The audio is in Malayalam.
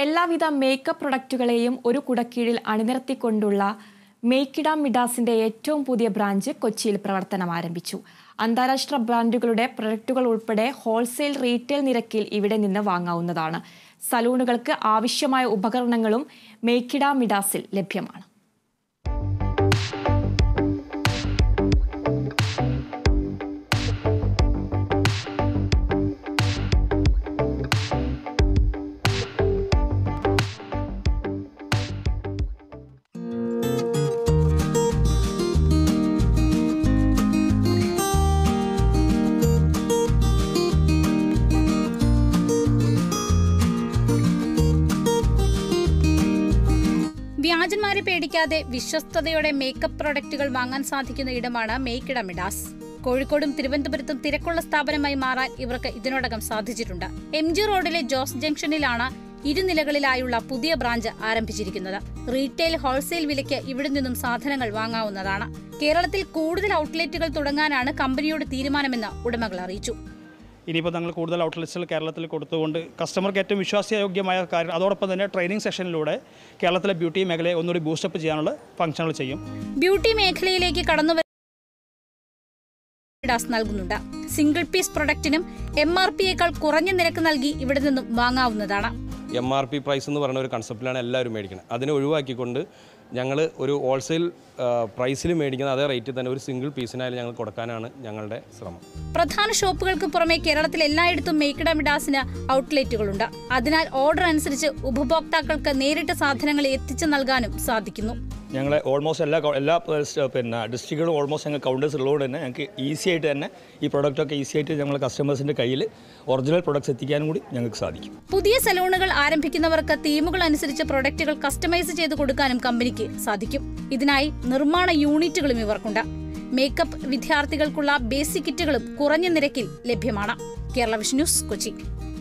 എല്ലാവിധ മേക്കപ്പ് പ്രൊഡക്റ്റുകളെയും ഒരു കുടക്കീഴിൽ അണിനിരത്തിക്കൊണ്ടുള്ള മേക്കിഡ മിഡാസിന്റെ ഏറ്റവും പുതിയ ബ്രാഞ്ച് കൊച്ചിയിൽ പ്രവർത്തനം ആരംഭിച്ചു. അന്താരാഷ്ട്ര ബ്രാൻഡുകളുടെ പ്രൊഡക്റ്റുകൾ ഉൾപ്പെടെ ഹോൾസെയിൽ റീറ്റെയിൽ നിരക്കിൽ ഇവിടെ നിന്ന് വാങ്ങാവുന്നതാണ്. സലൂണുകൾക്ക് ആവശ്യമായ ഉപകരണങ്ങളും മേക്കിഡ മിഡാസിൽ ലഭ്യമാണ്. വ്യാജന്മാരെ പേടിക്കാതെ വിശ്വസ്തയോടെ മേക്കപ്പ് പ്രൊഡക്റ്റുകൾ വാങ്ങാൻ സാധിക്കുന്ന ഇടമാണ് മേക്കിഡ മിഡാസ്. കോഴിക്കോടും തിരുവനന്തപുരത്തും തിരക്കുള്ള സ്ഥാപനമായി മാറാൻ ഇവർക്ക് ഇതിനോടകം സാധിച്ചിട്ടുണ്ട്. MG റോഡിലെ ജോസ് ജംഗ്ഷനിലാണ് ഇരുനിലകളിലായുള്ള പുതിയ ബ്രാഞ്ച് ആരംഭിച്ചിരിക്കുന്നത്. റീറ്റെയിൽ ഹോൾസെയിൽ വിലയ്ക്ക് ഇവിടെ നിന്നും സാധനങ്ങൾ വാങ്ങാവുന്നതാണ്. കേരളത്തിൽ കൂടുതൽ ഔട്ട്ലെറ്റുകൾ തുടങ്ങാനാണ് കമ്പനിയുടെ തീരുമാനമെന്ന് ഉടമകൾ അറിയിച്ചു. ഇനിയിപ്പോൾ ഞങ്ങൾ കൂടുതൽ ഔട്ട്ലെറ്റ്സുകൾ കേരളത്തിൽ കൊടുത്തുകൊണ്ട് കസ്റ്റമർക്ക് ഏറ്റവും വിശ്വാസയോഗ്യമായ കാര്യം, അതോടൊപ്പം തന്നെ ട്രെയിനിങ് സെഷനിലൂടെ കേരളത്തിലെ ബ്യൂട്ടി മേഖലയെ ഒന്നുകൂടി ബൂസ്റ്റപ്പ് ചെയ്യാനുള്ള ഫംഗ്ഷനുകൾ ചെയ്യും. ബ്യൂട്ടി മേഖലയിലേക്ക് കടന്നുവരുന്ന നൽകുന്നുണ്ട്. സിംഗിൾ പീസ് പ്രൊഡക്റ്റിനും MRPയേക്കാൾ കുറഞ്ഞ നിരക്ക് നൽകി ഇവിടെ നിന്നും വാങ്ങാവുന്നതാണ്. MRP പ്രൈസ് എന്ന് പറയുന്ന ഒരു കൺസെപ്റ്റിലാണ് എല്ലാവരും മേടിക്കുന്നത്. അതിനെ ഒഴിവാക്കിക്കൊണ്ട് ഞങ്ങൾ ഒരു ഹോൾസെയിൽ പ്രൈസിൽ മേടിക്കുന്ന അതേ റേറ്റിൽ തന്നെ ഒരു സിംഗിൾ പീസിനായാലും ഞങ്ങൾ കൊടുക്കാനാണ് ഞങ്ങളുടെ ശ്രമം. പ്രധാന ഷോപ്പുകൾക്ക് പുറമെ കേരളത്തിൽ എല്ലായിടത്തും മേക്കിഡ മിഡാസിന് ഔട്ട്ലെറ്റുകളുണ്ട്. അതിനാൽ ഓർഡർ അനുസരിച്ച് ഉപഭോക്താക്കൾക്ക് നേരിട്ട് സാധനങ്ങൾ എത്തിച്ചു നൽകാനും സാധിക്കുന്നു. ഞങ്ങളെ ഓൾമോസ്റ്റ് എല്ലാ ഡിസ്ട്രിക്റ്റുകളും ഓൾമോസ്റ്റ് ഞങ്ങൾ കൗണ്ടേഴ്സ് ഉള്ളതുകൊണ്ട് തന്നെ ഞങ്ങൾക്ക് ഈസി ആയിട്ട് തന്നെ ഈ പ്രൊഡക്റ്റൊക്കെ ഈസി ആയിട്ട് ഞങ്ങൾ കസ്റ്റമേഴ്സിൻ്റെ കയ്യിൽ ഒറിജിനൽ പ്രൊഡക്ട്സ് എത്തിക്കാനും കൂടി ഞങ്ങൾക്ക് സാധിക്കും. പുതിയ സലൂണുകൾ ആരംഭിക്കുന്നവർക്ക് തീമുകൾ അനുസരിച്ച് പ്രൊഡക്റ്റുകൾ കസ്റ്റമൈസ് ചെയ്ത് കൊടുക്കാനും കമ്പനിക്ക് സാധിക്കും. ഇതിനായി നിർമ്മാണ യൂണിറ്റുകളും ഇവർക്കുണ്ട്. മേക്കപ്പ് വിദ്യാർത്ഥികൾക്കുള്ള ബേസിക് കിറ്റുകളും കുറഞ്ഞ നിരക്കിൽ ലഭ്യമാണ്. Kerala vision news, Kochi.